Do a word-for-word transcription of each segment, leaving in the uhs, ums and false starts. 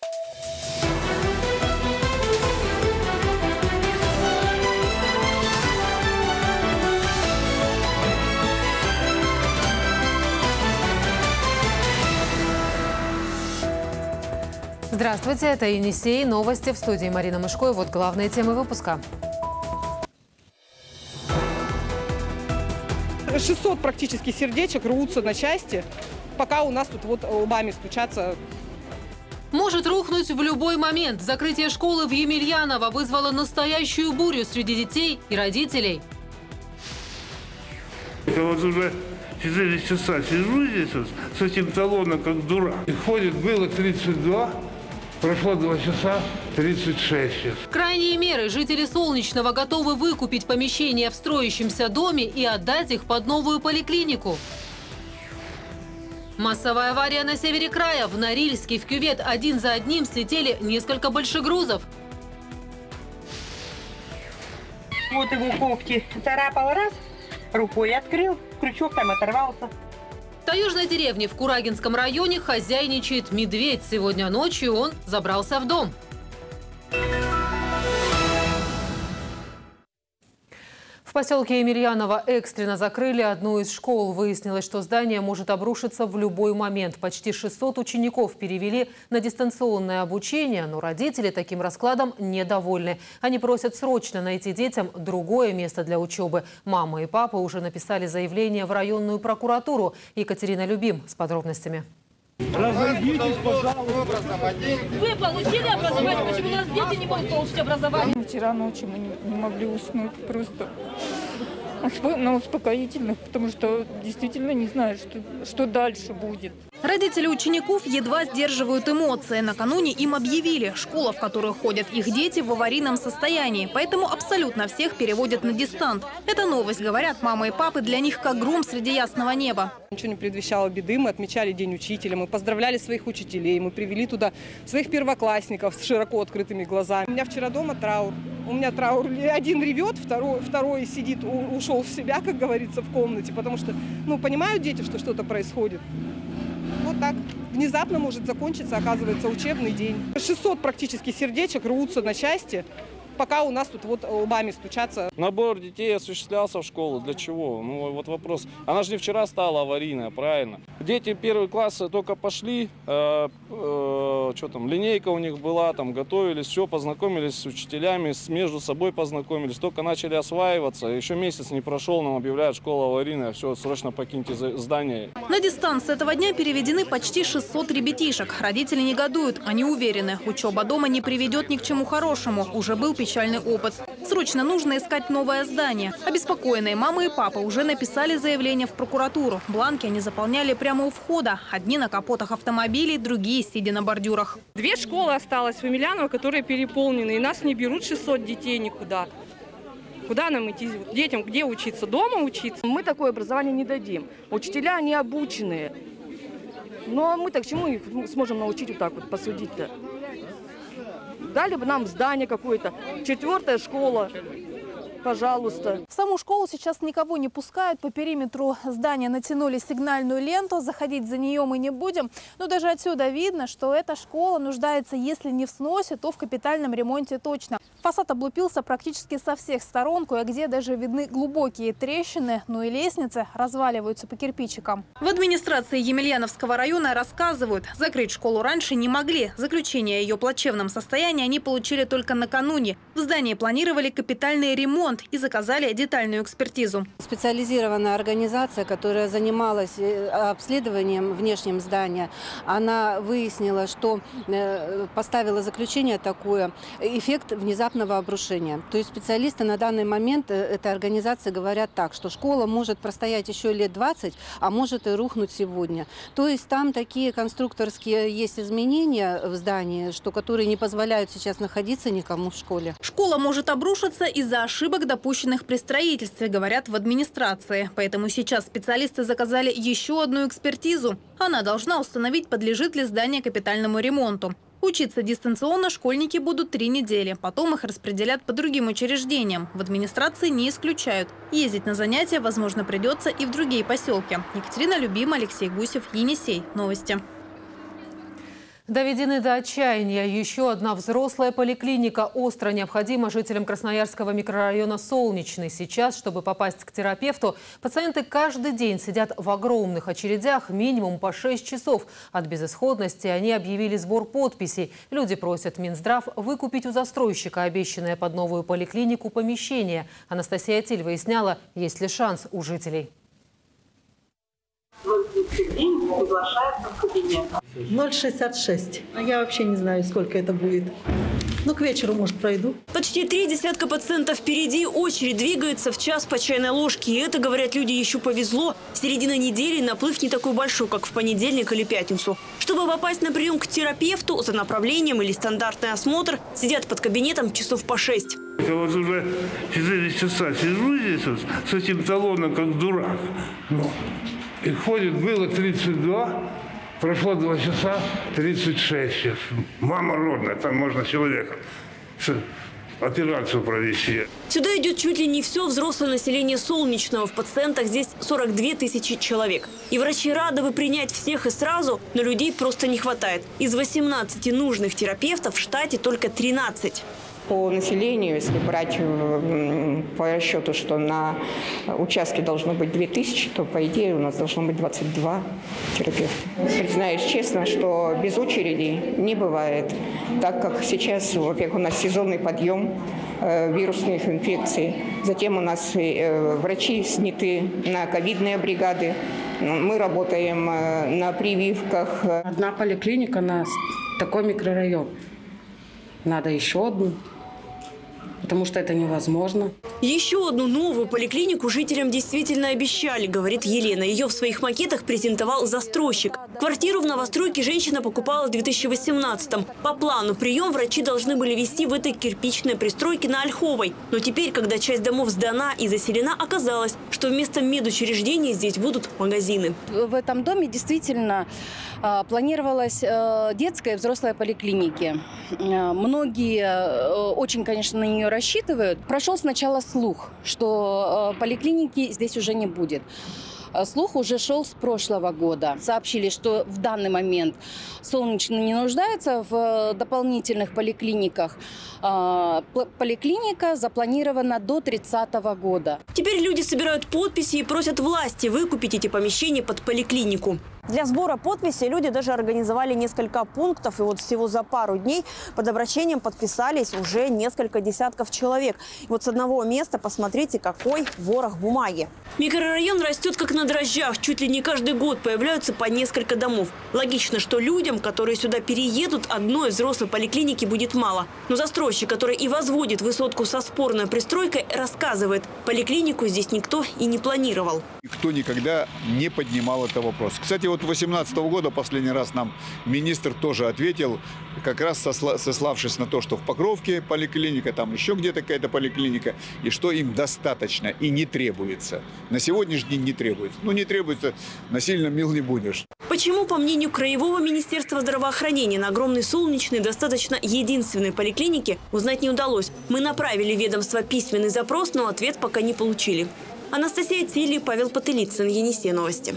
Здравствуйте, это Енисей. Новости в студии Марина Мышко. И вот главные темы выпуска. шестьсот практически сердечек рвутся на части, пока у нас тут вот лбами стучатся. Может рухнуть в любой момент. Закрытие школы в Емельяново вызвало настоящую бурю среди детей и родителей. Я вот уже четыре часа сижу здесь вот, с этим талоном, как дурак. И ходит, было тридцать два, прошло два часа, тридцать шесть сейчас. Крайние меры. Жители Солнечного готовы выкупить помещения в строящемся доме и отдать их под новую поликлинику. Массовая авария на севере края. В Норильске в кювет один за одним слетели несколько большегрузов. Вот его когти царапал раз, рукой открыл, крючок там оторвался. В таежной деревне в Курагинском районе хозяйничает медведь. Сегодня ночью он забрался в дом. В поселке Емельяново экстренно закрыли одну из школ. Выяснилось, что здание может обрушиться в любой момент. Почти шестьсот учеников перевели на дистанционное обучение, но родители таким раскладом недовольны. Они просят срочно найти детям другое место для учебы. Мама и папа уже написали заявление в районную прокуратуру. Екатерина Любим с подробностями. Разойдитесь, пожалуйста. Вы получили образование, почему у нас дети не могут получить образование? Вчера ночью мы не, не могли уснуть просто на успокоительных, потому что действительно не знаю, что, что дальше будет. Родители учеников едва сдерживают эмоции. Накануне им объявили, школа, в которую ходят их дети, в аварийном состоянии. Поэтому абсолютно всех переводят на дистант. Эта новость, говорят мамы и папы, для них как гром среди ясного неба. Ничего не предвещало беды. Мы отмечали День учителя, мы поздравляли своих учителей, мы привели туда своих первоклассников с широко открытыми глазами. У меня вчера дома траур. У меня траур. Один ревет, второй, второй сидит, ушел в себя, как говорится, в комнате, потому что, ну, понимают дети, что что-то происходит. Вот так. Внезапно может закончиться, оказывается, учебный день. шестьсот практически сердечек рвутся на части, пока у нас тут вот лбами стучатся. Набор детей осуществлялся в школу. Для чего? Ну вот вопрос. Она же не вчера стала аварийная, правильно? Дети первые классы только пошли, э, э, что там, линейка у них была, там готовились, все, познакомились с учителями, с, между собой познакомились, только начали осваиваться. Еще месяц не прошел, нам объявляют, школа аварийная, все, срочно покиньте здание. На дистант с этого дня переведены почти шестьсот ребятишек. Родители негодуют, они уверены, учеба дома не приведет ни к чему хорошему. Уже был печальный опыт. Срочно нужно искать новое здание. Обеспокоенные мамы и папа уже написали заявление в прокуратуру. Бланки они заполняли прямо у входа. Одни на капотах автомобилей, другие сидя на бордюрах. Две школы осталось в Емельяново, которые переполнены. И нас не берут шестьсот детей никуда. Куда нам идти? Детям где учиться? Дома учиться? Мы такое образование не дадим. Учителя не обученные. Но мы-то к чему их сможем научить вот так вот посудить-то? Дали бы нам здание какое-то. Четвертая школа. Пожалуйста. В саму школу сейчас никого не пускают. По периметру здания натянули сигнальную ленту. Заходить за нее мы не будем. Но даже отсюда видно, что эта школа нуждается, если не в сносе, то в капитальном ремонте точно. Фасад облупился практически со всех сторон. Кое-где даже видны глубокие трещины. Ну и лестницы разваливаются по кирпичикам. В администрации Емельяновского района рассказывают, закрыть школу раньше не могли. Заключение о ее плачевном состоянии они получили только накануне. В здании планировали капитальный ремонт и заказали детальную экспертизу. Специализированная организация, которая занималась обследованием внешним здания, она выяснила, что поставила заключение такое: эффект внезапного обрушения. То есть специалисты на данный момент этой организации говорят так, что школа может простоять еще лет двадцать, а может и рухнуть сегодня. То есть там такие конструкторские есть изменения в здании, что которые не позволяют сейчас находиться никому в школе. Школа может обрушиться из-за ошибок, допущенных при строительстве, говорят в администрации. Поэтому сейчас специалисты заказали еще одну экспертизу. Она должна установить, подлежит ли здание капитальному ремонту. Учиться дистанционно школьники будут три недели. Потом их распределят по другим учреждениям. В администрации не исключают. Ездить на занятия, возможно, придется и в другие поселки. Екатерина Любим, Алексей Гусев, Енисей. Новости. Доведены до отчаяния. Еще одна взрослая поликлиника остро необходима жителям Красноярского микрорайона Солнечный. Сейчас, чтобы попасть к терапевту, пациенты каждый день сидят в огромных очередях минимум по шесть часов. От безысходности они объявили сбор подписей. Люди просят Минздрав выкупить у застройщика обещанное под новую поликлинику помещение. Анастасия Тиль выясняла, есть ли шанс у жителей. ноль шестьдесят шесть. Я вообще не знаю, сколько это будет. Ну, к вечеру, может, пройду. Почти три десятка пациентов впереди. Очередь двигается в час по чайной ложке. И это, говорят люди, еще повезло. Середина недели, наплыв не такой большой, как в понедельник или пятницу. Чтобы попасть на прием к терапевту за направлением или стандартный осмотр, сидят под кабинетом часов по шесть. Я вот уже четыре часа сижу здесь вот, с этим талоном, как дурак. Ну, и ходит, было тридцать два. Прошло два часа, тридцать шесть сейчас. Мама родная, там можно человека операцию провести. Сюда идет чуть ли не все взрослое население Солнечного. В пациентах здесь сорок две тысячи человек. И врачи рады бы принять всех и сразу, но людей просто не хватает. Из восемнадцати нужных терапевтов в штате только тринадцать. По населению, если брать по расчету, что на участке должно быть две тысячи, то, по идее, у нас должно быть двадцать два терапевта. Признаюсь честно, что без очереди не бывает, так как сейчас, во-первых, у нас сезонный подъем э, вирусных инфекций. Затем у нас э, врачи сняты на ковидные бригады. Мы работаем э, на прививках. Одна поликлиника на такой микрорайон. Надо еще одну. Потому что это невозможно. Еще одну новую поликлинику жителям действительно обещали, говорит Елена. Ее в своих макетах презентовал застройщик. Квартиру в новостройке женщина покупала в две тысячи восемнадцатом. По плану прием врачи должны были вести в этой кирпичной пристройке на Ольховой. Но теперь, когда часть домов сдана и заселена, оказалось, что вместо медучреждений здесь будут магазины. В этом доме действительно планировалась детская и взрослая поликлиники. Многие очень, конечно, на нее рассчитывают. Прошел сначала слух, что поликлиники здесь уже не будет. Слух уже шел с прошлого года. Сообщили, что в данный момент Солнечный не нуждается в дополнительных поликлиниках. Поликлиника запланирована до тридцатого года. Теперь люди собирают подписи и просят власти выкупить эти помещения под поликлинику. Для сбора подписей люди даже организовали несколько пунктов. И вот всего за пару дней под обращением подписались уже несколько десятков человек. И вот с одного места посмотрите, какой ворох бумаги. Микрорайон растет как на дрожжах. Чуть ли не каждый год появляются по несколько домов. Логично, что людям, которые сюда переедут, одной взрослой поликлиники будет мало. Но застройщик, который и возводит высотку со спорной пристройкой, рассказывает, поликлинику здесь никто и не планировал. Никто никогда не поднимал этот вопрос. Кстати, вот Вот две тысячи восемнадцатого года последний раз нам министр тоже ответил, как раз сославшись на то, что в Покровке поликлиника, там еще где-то какая-то поликлиника, и что им достаточно и не требуется. На сегодняшний день не требуется. Ну, не требуется, насильно мил не будешь. Почему, по мнению Краевого министерства здравоохранения, на огромной Солнечной достаточно единственной поликлиники, узнать не удалось. Мы направили в ведомство письменный запрос, но ответ пока не получили. Анастасия Тиль, Павел Потылицын, Енисей новости.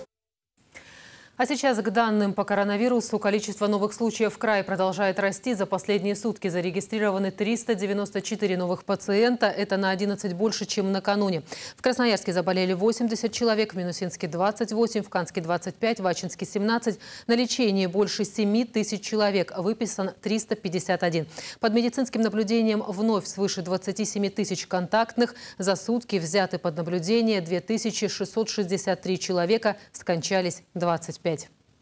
А сейчас к данным по коронавирусу. Количество новых случаев в крае продолжает расти. За последние сутки зарегистрированы триста девяносто четыре новых пациента. Это на одиннадцать больше, чем накануне. В Красноярске заболели восемьдесят человек, в Минусинске двадцать восемь, в Канске двадцать пять, в Ачинске семнадцать. На лечении больше семи тысяч человек. Выписан триста пятьдесят один. Под медицинским наблюдением вновь свыше двадцати семи тысяч контактных. За сутки взяты под наблюдение две тысячи шестьсот шестьдесят три человека. Скончались двадцать пять.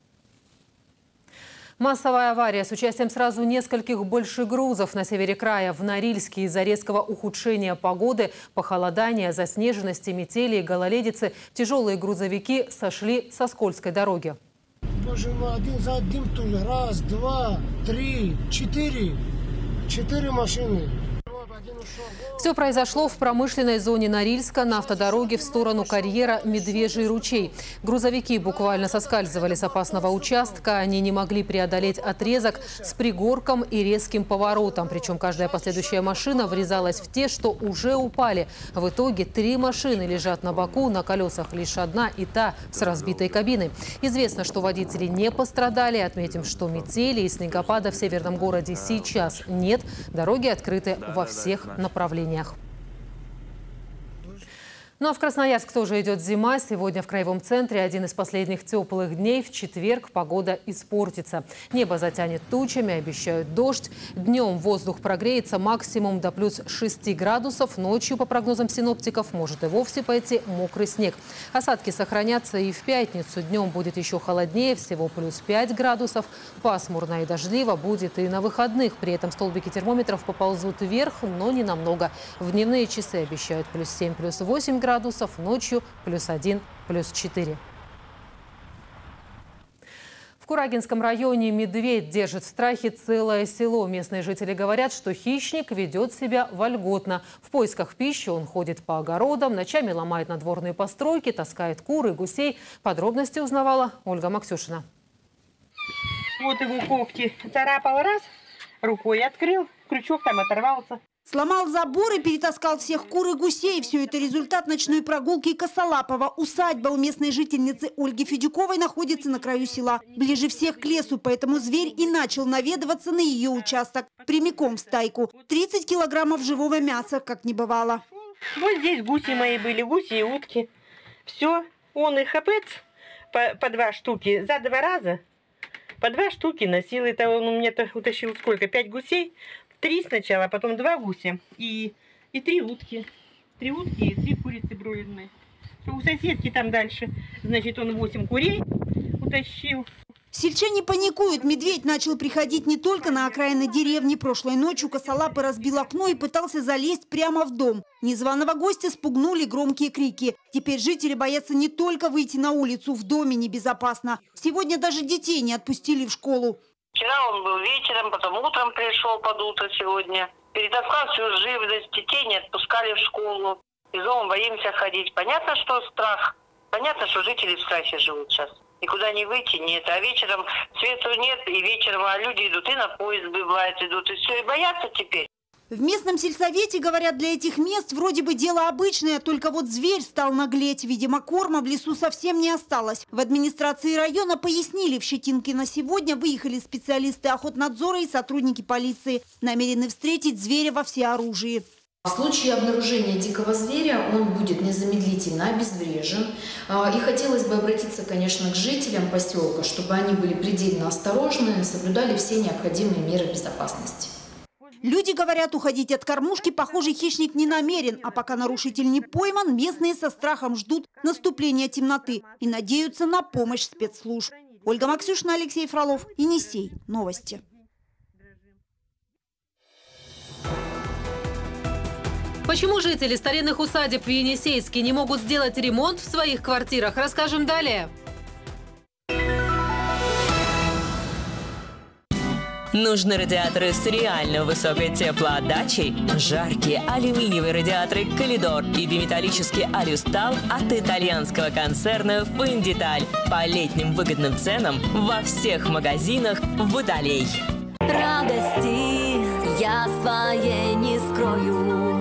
Массовая авария с участием сразу нескольких большегрузов на севере края. В Норильске из-за резкого ухудшения погоды, похолодания, заснеженности, метели и гололедицы тяжелые грузовики сошли со скользкой дороги. Боже мой, один за одним тут. Раз, два, три, четыре. Четыре машины. Все произошло в промышленной зоне Норильска на автодороге в сторону карьера Медвежий ручей. Грузовики буквально соскальзывали с опасного участка. Они не могли преодолеть отрезок с пригорком и резким поворотом. Причем каждая последующая машина врезалась в те, что уже упали. В итоге три машины лежат на боку, на колесах лишь одна, и та с разбитой кабиной. Известно, что водители не пострадали. Отметим, что метели и снегопада в северном городе сейчас нет. Дороги открыты во всех направлениях. Ну а в Красноярск тоже идет зима. Сегодня в краевом центре один из последних теплых дней. В четверг погода испортится. Небо затянет тучами, обещают дождь. Днем воздух прогреется максимум до плюс шести градусов. Ночью, по прогнозам синоптиков, может и вовсе пойти мокрый снег. Осадки сохранятся и в пятницу. Днем будет еще холоднее, всего плюс пять градусов. Пасмурно и дождливо будет и на выходных. При этом столбики термометров поползут вверх, но не намного. В дневные часы обещают плюс семь, плюс восемь градусов. градусов, ночью плюс один, плюс четыре. В Курагинском районе медведь держит в страхе целое село. Местные жители говорят, что хищник ведет себя вольготно. В поисках пищи он ходит по огородам, ночами ломает надворные постройки, таскает кур и гусей. Подробности узнавала Ольга Максюшина. Вот его когти. Царапал раз, рукой открыл, крючок там оторвался. Сломал забор и перетаскал всех кур и гусей. Все это результат ночной прогулки Косолапова. Усадьба у местной жительницы Ольги Федюковой находится на краю села. Ближе всех к лесу, поэтому зверь и начал наведываться на ее участок. Прямиком в стайку. тридцать килограммов живого мяса, как не бывало. Вот здесь гуси мои были, гуси и утки. Все, он их опыт по, по два штуки за два раза. По два штуки носил. Это он у меня утащил сколько? Пять гусей. Три сначала, потом два гуся и, и три утки. Три утки и три курицы бройлерные. У соседки там дальше, значит, он восемь курей утащил. Сельчане паникуют. Медведь начал приходить не только на окраины деревни. Прошлой ночью Косолапый разбил окно и пытался залезть прямо в дом. Незваного гостя спугнули громкие крики. Теперь жители боятся не только выйти на улицу, в доме небезопасно. Сегодня даже детей не отпустили в школу. Вчера он был вечером, потом утром пришел под утро сегодня. Перетаскал всю живность, детей не отпускали в школу. Из дома боимся ходить. Понятно, что страх. Понятно, что жители в страхе живут сейчас. Никуда не выйти нет. А вечером свету нет, и вечером а люди идут, и на поезд бывает идут. И все, и боятся теперь. В местном сельсовете говорят, для этих мест вроде бы дело обычное, только вот зверь стал наглеть. Видимо, корма в лесу совсем не осталось. В администрации района пояснили, в Щетинкино сегодня выехали специалисты охотнадзора и сотрудники полиции. Намерены встретить зверя во всеоружии. В случае обнаружения дикого зверя он будет незамедлительно обезврежен. И хотелось бы обратиться, конечно, к жителям поселка, чтобы они были предельно осторожны, соблюдали все необходимые меры безопасности. Люди говорят, уходить от кормушки, похоже, хищник не намерен. А пока нарушитель не пойман, местные со страхом ждут наступления темноты и надеются на помощь спецслужб. Ольга Максюшина, Алексей Фролов, Енисей. Новости. Почему жители старинных усадеб в Енисейске не могут сделать ремонт в своих квартирах, расскажем далее. Нужны радиаторы с реально высокой теплоотдачей? Жаркие алюминиевые радиаторы «Калидор» и биметаллический «Алюстал» от итальянского концерна «Финдеталь» по летним выгодным ценам во всех магазинах «Водолей». Радости я своей не скрою.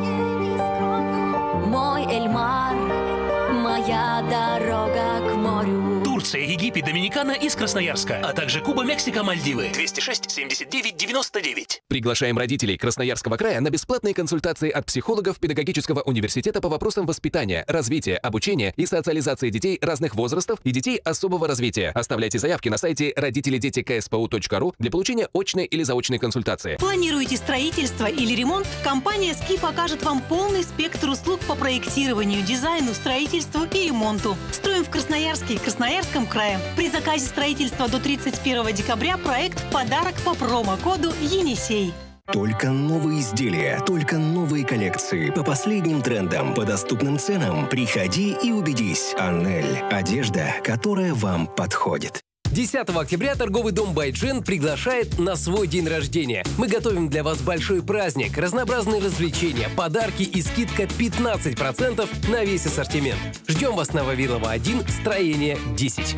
Мой Эльмар, моя дорога к морю. Турция, Египет, Доминикана из Красноярска, а также Куба, Мексика, Мальдивы. двести шесть семьдесят девять девяносто девять. Приглашаем родителей Красноярского края на бесплатные консультации от психологов Педагогического университета по вопросам воспитания, развития, обучения и социализации детей разных возрастов и детей особого развития. Оставляйте заявки на сайте родители дети ка эс пэ у точка ру для получения очной или заочной консультации. Планируете строительство или ремонт? Компания «Скиф» окажет вам полный спектр услуг по проектированию, дизайну, строительству и ремонту. Строим в Красноярске и Красноярском крае. При заказе строительства до тридцать первого декабря проект в подарок по промокоду «Енисей». Только новые изделия, только новые коллекции. По последним трендам, по доступным ценам. Приходи и убедись. Аннель. Одежда, которая вам подходит. десятого октября торговый дом «Байджен» приглашает на свой день рождения. Мы готовим для вас большой праздник, разнообразные развлечения, подарки и скидка пятнадцать процентов на весь ассортимент. Ждем вас на Вавилова один, строение десять.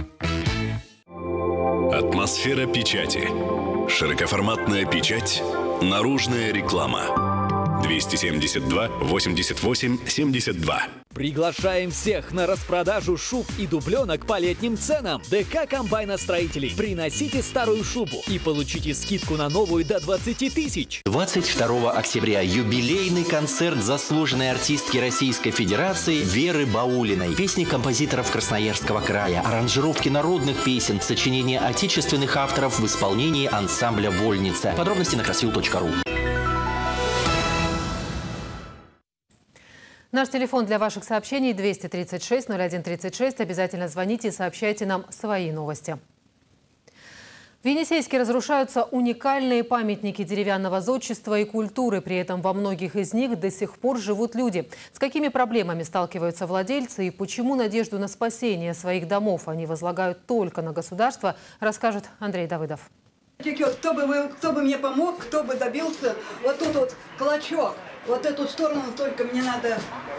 Атмосфера печати. Широкоформатная печать. Наружная реклама. двести семьдесят два восемьдесят восемь семьдесят два. Приглашаем всех на распродажу шуб и дубленок по летним ценам. ДК комбайностроителей. Приносите старую шубу и получите скидку на новую до двадцати тысяч. двадцать второго октября юбилейный концерт заслуженной артистки Российской Федерации Веры Баулиной. Песни композиторов Красноярского края, аранжировки народных песен, сочинения отечественных авторов в исполнении ансамбля «Вольница». Подробности на красил точка ру. Наш телефон для ваших сообщений двести тридцать шесть ноль один тридцать шесть. Обязательно звоните и сообщайте нам свои новости. В Енисейске разрушаются уникальные памятники деревянного зодчества и культуры. При этом во многих из них до сих пор живут люди. С какими проблемами сталкиваются владельцы и почему надежду на спасение своих домов они возлагают только на государство, расскажет Андрей Давыдов. Кто бы, вы, кто бы мне помог, кто бы добился, вот тут вот клочок, вот эту сторону только мне надо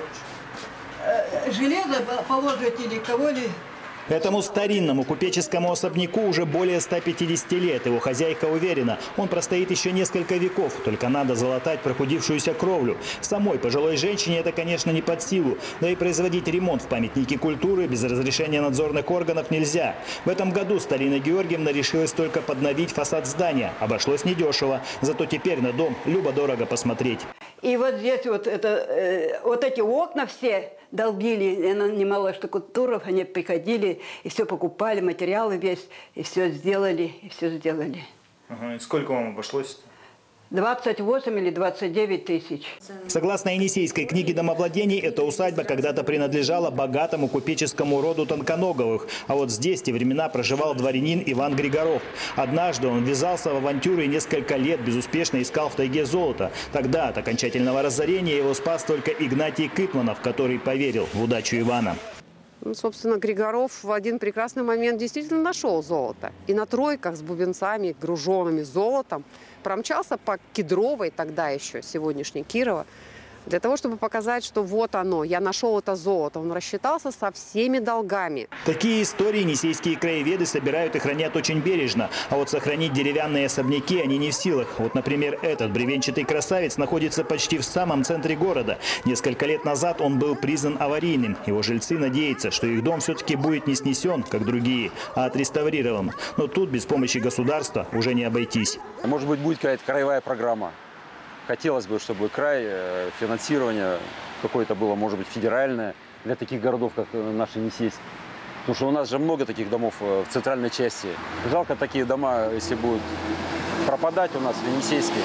э, железо положить или кого-нибудь. Этому старинному купеческому особняку уже более ста пятидесяти лет. Его хозяйка уверена, он простоит еще несколько веков. Только надо залатать прохудившуюся кровлю. Самой пожилой женщине это, конечно, не под силу. Но и производить ремонт в памятнике культуры без разрешения надзорных органов нельзя. В этом году Сталина Георгиевна решилась только подновить фасад здания. Обошлось недешево. Зато теперь на дом любо-дорого посмотреть. И вот здесь вот, это, э, вот эти окна все долбили, немало штукатуров, они приходили и все покупали, материалы весь, и все сделали, и все сделали. Ага, и сколько вам обошлось? двадцать восемь или двадцать девять тысяч. Согласно Енисейской книге домовладений, эта усадьба когда-то принадлежала богатому купеческому роду Тонконоговых. А вот здесь в те времена проживал дворянин Иван Григоров. Однажды он ввязался в авантюры и несколько лет безуспешно искал в тайге золото. Тогда от окончательного разорения его спас только Игнатий Кытманов, который поверил в удачу Ивана. Ну, собственно, Григоров в один прекрасный момент действительно нашел золото. И на тройках с бубенцами, груженными золотом, промчался по Кедровой, тогда еще сегодняшней Кирова, для того, чтобы показать, что вот оно, я нашел это золото. Он рассчитался со всеми долгами. Такие истории енисейские краеведы собирают и хранят очень бережно. А вот сохранить деревянные особняки они не в силах. Вот, например, этот бревенчатый красавец находится почти в самом центре города. Несколько лет назад он был признан аварийным. Его жильцы надеются, что их дом все-таки будет не снесен, как другие, а отреставрирован. Но тут без помощи государства уже не обойтись. Может быть, будет какая-то краевая программа. Хотелось бы, чтобы край, финансирование какое-то было, может быть, федеральное для таких городов, как наш Енисейск. Потому что у нас же много таких домов в центральной части. Жалко такие дома, если будут пропадать у нас в Енисейске.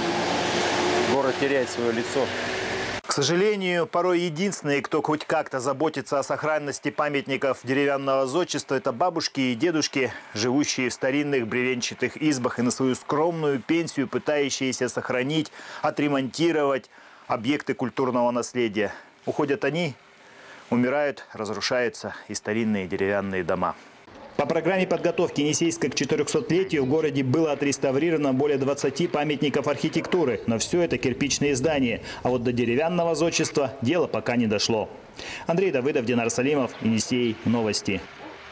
Город теряет свое лицо. К сожалению, порой единственные, кто хоть как-то заботится о сохранности памятников деревянного зодчества, это бабушки и дедушки, живущие в старинных бревенчатых избах и на свою скромную пенсию пытающиеся сохранить, отремонтировать объекты культурного наследия. Уходят они, умирают, разрушаются и старинные деревянные дома. По программе подготовки Енисейска к четырехсотлетию в городе было отреставрировано более двадцати памятников архитектуры. Но все это кирпичные здания. А вот до деревянного зодчества дело пока не дошло. Андрей Давыдов, Динар Салимов, Енисей. Новости.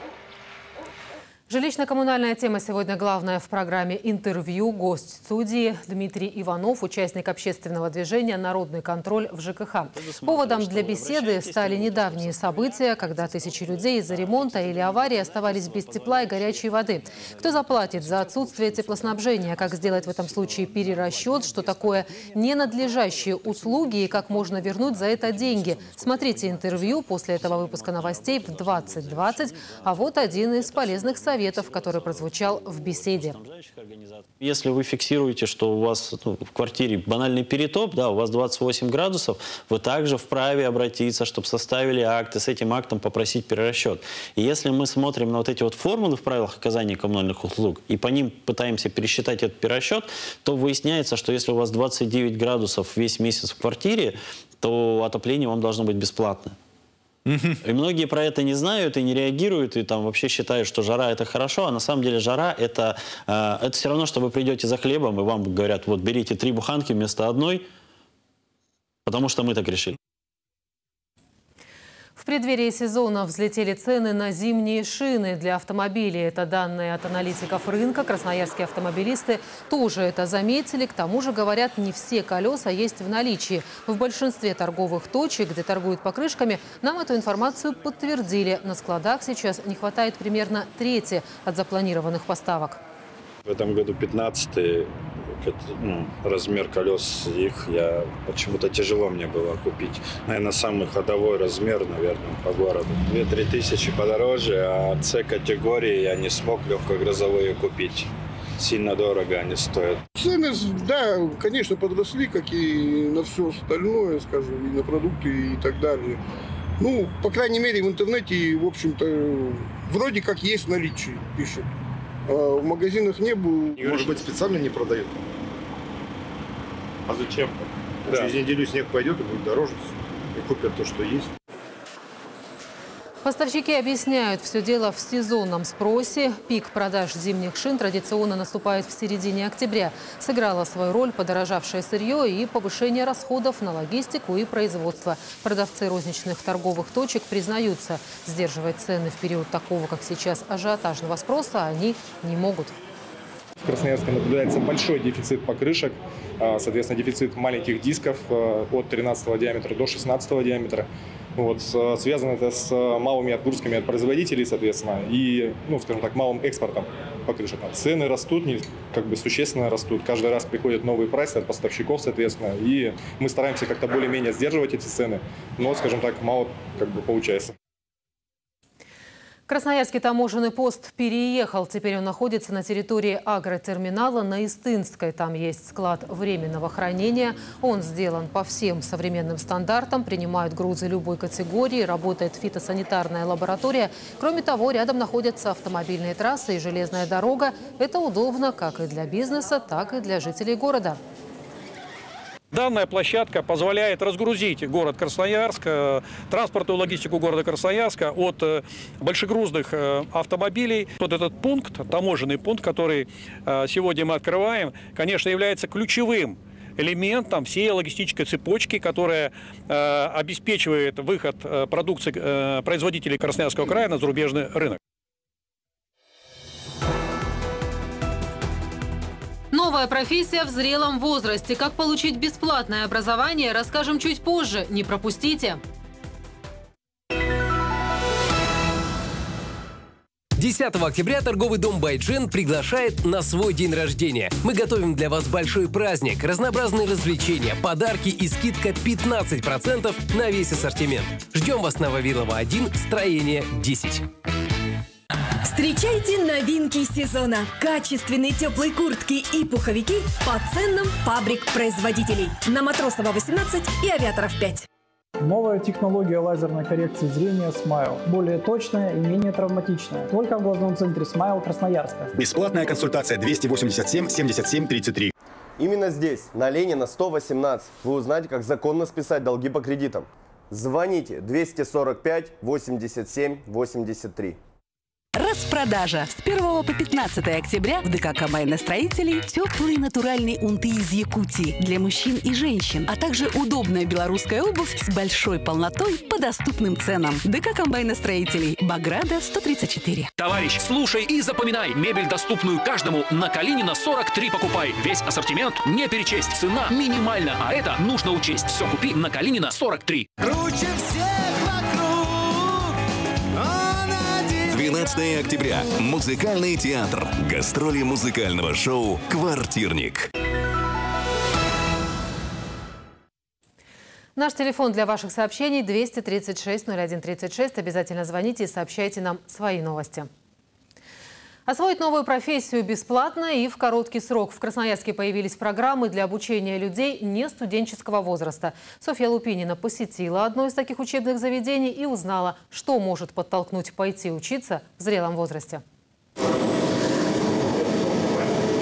Жилищно-коммунальная тема сегодня главная в программе «Интервью». Гость студии Дмитрий Иванов, участник общественного движения «Народный контроль» в ЖКХ. Поводом для беседы стали недавние события, когда тысячи людей из-за ремонта или аварии оставались без тепла и горячей воды. Кто заплатит за отсутствие теплоснабжения? Как сделать в этом случае перерасчет? Что такое ненадлежащие услуги и как можно вернуть за это деньги? Смотрите интервью после этого выпуска новостей в двадцать двадцать. А вот один из полезных советов, который прозвучал в беседе. Если вы фиксируете, что у вас ну, в квартире банальный перетоп, да, у вас двадцать восемь градусов, вы также вправе обратиться, чтобы составили акт и с этим актом попросить перерасчет. И если мы смотрим на вот эти вот формулы в правилах оказания коммунальных услуг и по ним пытаемся пересчитать этот перерасчет, то выясняется, что если у вас двадцать девять градусов весь месяц в квартире, то отопление вам должно быть бесплатно. И многие про это не знают и не реагируют, и там вообще считают, что жара это хорошо, а на самом деле жара это, э, это все равно, что вы придете за хлебом, и вам говорят, вот берите три буханки вместо одной, потому что мы так решили. В преддверии сезона взлетели цены на зимние шины для автомобилей. Это данные от аналитиков рынка. Красноярские автомобилисты тоже это заметили. К тому же, говорят, не все колеса есть в наличии. В большинстве торговых точек, где торгуют покрышками, нам эту информацию подтвердили. На складах сейчас не хватает примерно трети от запланированных поставок. В этом году пятнадцатый ну, размер колес их я почему-то тяжело мне было купить. Наверное, самый ходовой размер, наверное, по городу. две-три тысячи подороже, а С-категории я не смог легкогрузовые купить. Сильно дорого они стоят. Цены, да, конечно, подросли, как и на все остальное, скажем, и на продукты и так далее. Ну, по крайней мере, в интернете, в общем-то, вроде как есть в наличии, пишут. А в магазинах не было. Может быть, специально не продают? А зачем? Да. Через неделю снег пойдет и будет дороже. И купят то, что есть. Поставщики объясняют, все дело в сезонном спросе. Пик продаж зимних шин традиционно наступает в середине октября. Сыграло свою роль подорожавшее сырье и повышение расходов на логистику и производство. Продавцы розничных торговых точек признаются, сдерживать цены в период такого, как сейчас, ажиотажного спроса они не могут. В Красноярске наблюдается большой дефицит покрышек, соответственно, дефицит маленьких дисков от тринадцатого диаметра до шестнадцатого диаметра. Вот, связано это с малыми отгрузками от производителей, соответственно, и, ну, скажем так, малым экспортом покрышек. Цены растут, как бы существенно растут. Каждый раз приходят новые прайсы от поставщиков, соответственно, и мы стараемся как-то более-менее сдерживать эти цены, но, скажем так, мало как бы получается. Красноярский таможенный пост переехал. Теперь он находится на территории агротерминала на Истынской. Там есть склад временного хранения. Он сделан по всем современным стандартам. Принимают грузы любой категории. Работает фитосанитарная лаборатория. Кроме того, рядом находятся автомобильные трассы и железная дорога. Это удобно как и для бизнеса, так и для жителей города. Данная площадка позволяет разгрузить город Красноярск, транспортную логистику города Красноярска от большегрузных автомобилей. Вот этот пункт, таможенный пункт, который сегодня мы открываем, конечно, является ключевым элементом всей логистической цепочки, которая обеспечивает выход продукции производителей Красноярского края на зарубежный рынок. Новая профессия в зрелом возрасте. Как получить бесплатное образование, расскажем чуть позже. Не пропустите! десятого октября торговый дом «Байджен» приглашает на свой день рождения. Мы готовим для вас большой праздник, разнообразные развлечения, подарки и скидка пятнадцать процентов на весь ассортимент. Ждем вас на Вавилова один, строение десять. Встречайте новинки сезона. Качественные теплые куртки и пуховики по ценам фабрик-производителей. На Матросова восемнадцать и Авиаторов пять. Новая технология лазерной коррекции зрения Smile. Более точная и менее травматичная. Только в глазном центре Smile Красноярска. Бесплатная консультация двести восемьдесят семь семьдесят семь тридцать три. Именно здесь, на Ленина сто восемнадцать, вы узнаете, как законно списать долги по кредитам. Звоните двести сорок пять восемьдесят семь восемьдесят три. Распродажа. С первого по пятнадцатое октября в ДК «Комбайностроителей» теплые натуральные унты из Якутии для мужчин и женщин, а также удобная белорусская обувь с большой полнотой по доступным ценам. ДК «Комбайностроителей», Баграда, сто тридцать четыре. Товарищ, слушай и запоминай. Мебель, доступную каждому, на Калинина сорок три покупай. Весь ассортимент не перечесть. Цена минимальна, а это нужно учесть. Все купи на Калинина сорок три. Круче всех вокруг, двенадцатого октября. Музыкальный театр. Гастроли музыкального шоу «Квартирник». Наш телефон для ваших сообщений двести тридцать шесть ноль один тридцать шесть. Обязательно звоните и сообщайте нам свои новости. Освоить новую профессию бесплатно и в короткий срок. В Красноярске появились программы для обучения людей не студенческого возраста. Софья Лупинина посетила одно из таких учебных заведений и узнала, что может подтолкнуть пойти учиться в зрелом возрасте.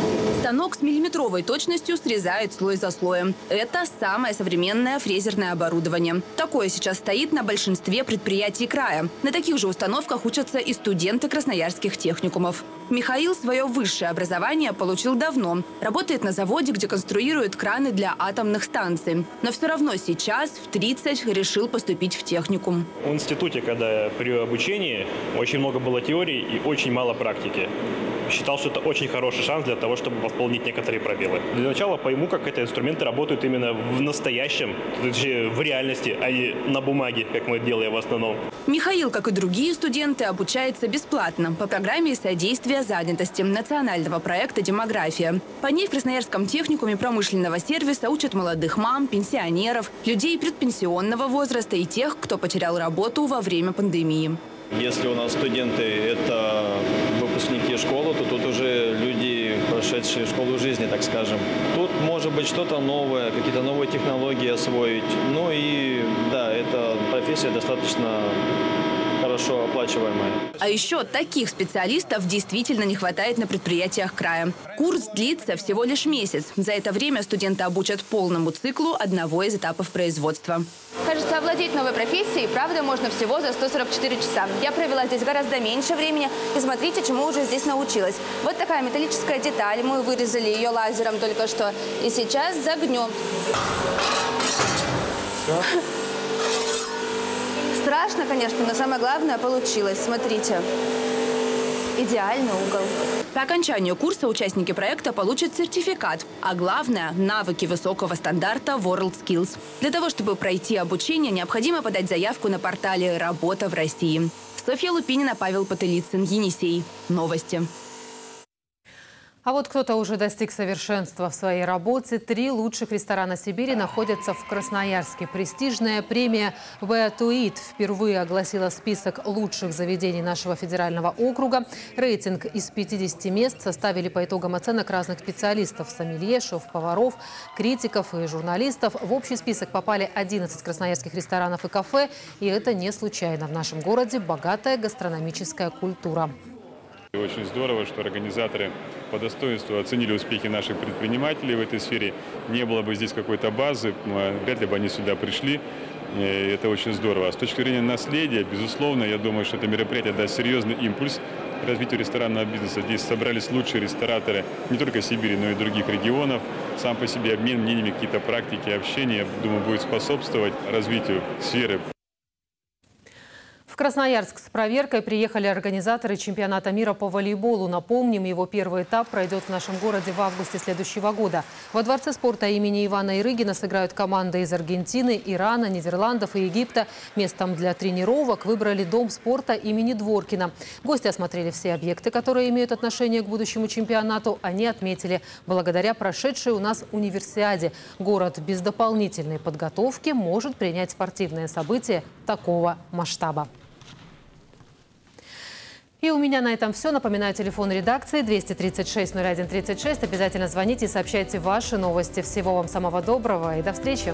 Станок с миллиметровой точностью срезает слой за слоем. Это самое современное фрезерное оборудование. Такое сейчас стоит на большинстве предприятий края. На таких же установках учатся и студенты красноярских техникумов. Михаил свое высшее образование получил давно. Работает на заводе, где конструируют краны для атомных станций. Но все равно сейчас, в тридцать, решил поступить в техникум. В институте, когда при обучении, очень много было теории и очень мало практики. Считал, что это очень хороший шанс для того, чтобы восполнить некоторые пробелы. Для начала пойму, как эти инструменты работают именно в настоящем, точнее, в реальности, а не на бумаге, как мы делаем в основном. Михаил, как и другие студенты, обучается бесплатно по программе содействия занятости национального проекта «Демография». По ней в Красноярском техникуме промышленного сервиса учат молодых мам, пенсионеров, людей предпенсионного возраста и тех, кто потерял работу во время пандемии. Если у нас студенты – это выпускники школы, то тут уже люди, прошедшие школу жизни, так скажем. Тут может быть что-то новое, какие-то новые технологии освоить. Ну и да, эта профессия достаточно хорошо оплачиваемая. А еще таких специалистов действительно не хватает на предприятиях края. Курс длится всего лишь месяц. За это время студенты обучат полному циклу одного из этапов производства. Кажется, овладеть новой профессией, правда, можно всего за сто сорок четыре часа. Я провела здесь гораздо меньше времени, и смотрите, чему уже здесь научилась. Вот такая металлическая деталь. Мы вырезали ее лазером только что. И сейчас загнем. Все. Страшно, конечно, но самое главное получилось. Смотрите. Идеальный угол. По окончанию курса участники проекта получат сертификат, а главное – навыки высокого стандарта WorldSkills. Для того, чтобы пройти обучение, необходимо подать заявку на портале «Работа в России». Софья Лупинина, Павел Потылицын, Енисей. Новости. А вот кто-то уже достиг совершенства в своей работе. Три лучших ресторана Сибири находятся в Красноярске. Престижная премия «Беатуит» впервые огласила список лучших заведений нашего федерального округа. Рейтинг из пятидесяти мест составили по итогам оценок разных специалистов – сомелье, шеф-поваров, критиков и журналистов. В общий список попали одиннадцать красноярских ресторанов и кафе. И это не случайно. В нашем городе богатая гастрономическая культура. Очень здорово, что организаторы по достоинству оценили успехи наших предпринимателей в этой сфере. Не было бы здесь какой-то базы, вряд ли бы они сюда пришли. И это очень здорово. А с точки зрения наследия, безусловно, я думаю, что это мероприятие даст серьезный импульс развитию ресторанного бизнеса. Здесь собрались лучшие рестораторы не только Сибири, но и других регионов. Сам по себе обмен мнениями, какие-то практики, общения, я думаю, будет способствовать развитию сферы. В Красноярск с проверкой приехали организаторы чемпионата мира по волейболу. Напомним, его первый этап пройдет в нашем городе в августе следующего года. Во Дворце спорта имени Ивана Ирыгина сыграют команды из Аргентины, Ирана, Нидерландов и Египта. Местом для тренировок выбрали Дом спорта имени Дворкина. Гости осмотрели все объекты, которые имеют отношение к будущему чемпионату. Они отметили, благодаря прошедшей у нас универсиаде, город без дополнительной подготовки может принять спортивное событие такого масштаба. И у меня на этом все. Напоминаю, телефон редакции двести тридцать шесть ноль один тридцать шесть. Обязательно звоните и сообщайте ваши новости. Всего вам самого доброго и до встречи.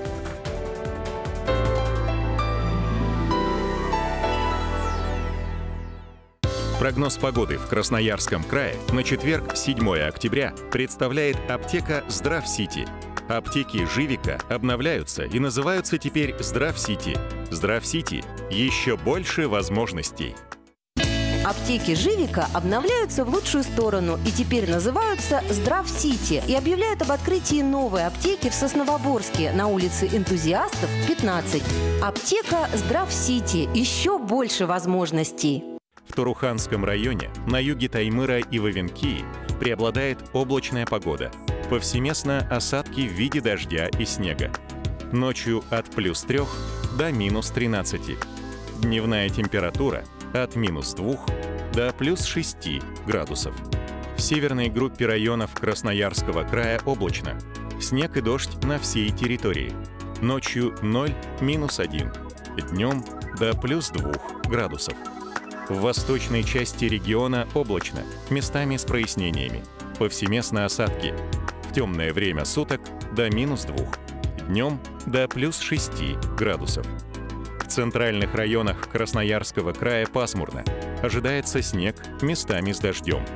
Прогноз погоды в Красноярском крае на четверг, седьмое октября, представляет аптека «Здравсити». Аптеки «Живика» обновляются и называются теперь «Здравсити». «Здравсити» – еще больше возможностей. Аптеки «Живика» обновляются в лучшую сторону и теперь называются «Здравсити» и объявляют об открытии новой аптеки в Сосновоборске на улице Энтузиастов, пятнадцать. Аптека «Здравсити» – еще больше возможностей. В Туруханском районе, на юге Таймыра и Вавенкии, преобладает облачная погода. Повсеместно осадки в виде дождя и снега. Ночью от плюс трех до минус тринадцати. Дневная температура от минус двух до плюс шести градусов. В северной группе районов Красноярского края облачно. Снег и дождь на всей территории. Ночью ноль — минус один. Днем до плюс двух градусов. В восточной части региона облачно, местами с прояснениями. Повсеместно осадки. В темное время суток до минус двух. Днем до плюс шести градусов. В центральных районах Красноярского края пасмурно. Ожидается снег, местами с дождем.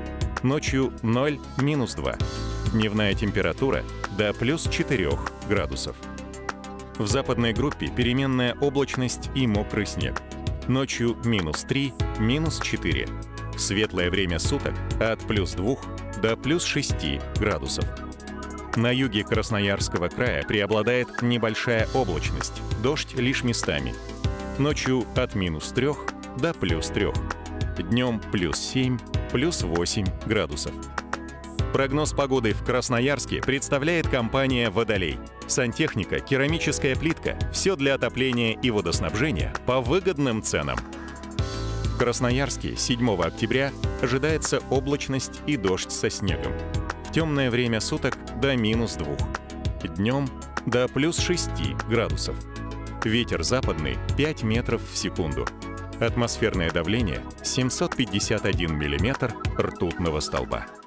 Ночью ноль — минус два. Дневная температура до плюс четырёх градусов. В западной группе переменная облачность и мокрый снег. Ночью минус три — минус четыре. В светлое время суток от плюс двух до плюс шести градусов. На юге Красноярского края преобладает небольшая облачность, дождь лишь местами. Ночью от минус трех до плюс трех. Днем плюс семь, плюс восемь градусов. Прогноз погоды в Красноярске представляет компания «Водолей». Сантехника, керамическая плитка – все для отопления и водоснабжения по выгодным ценам. В Красноярске седьмого октября ожидается облачность и дождь со снегом. В темное время суток до минус двух. Днем до плюс шести градусов. Ветер западный пять метров в секунду. Атмосферное давление семьсот пятьдесят один миллиметр ртутного столба.